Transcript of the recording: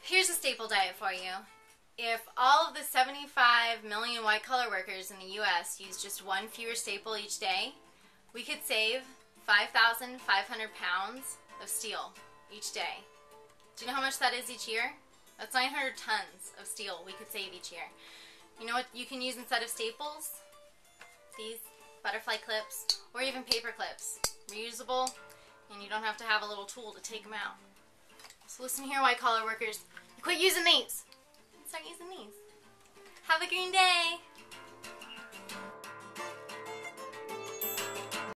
Here's a staple diet for you. If all of the 75 million white-collar workers in the U.S. use just one fewer staple each day, we could save 5,500 pounds of steel each day. Do you know how much that is each year? That's 900 tons of steel we could save each year. You know what you can use instead of staples? These butterfly clips, or even paper clips. Reusable, and you don't have to have a little tool to take them out. So listen here, white-collar workers. Quit using these. Start using these. Have a green day.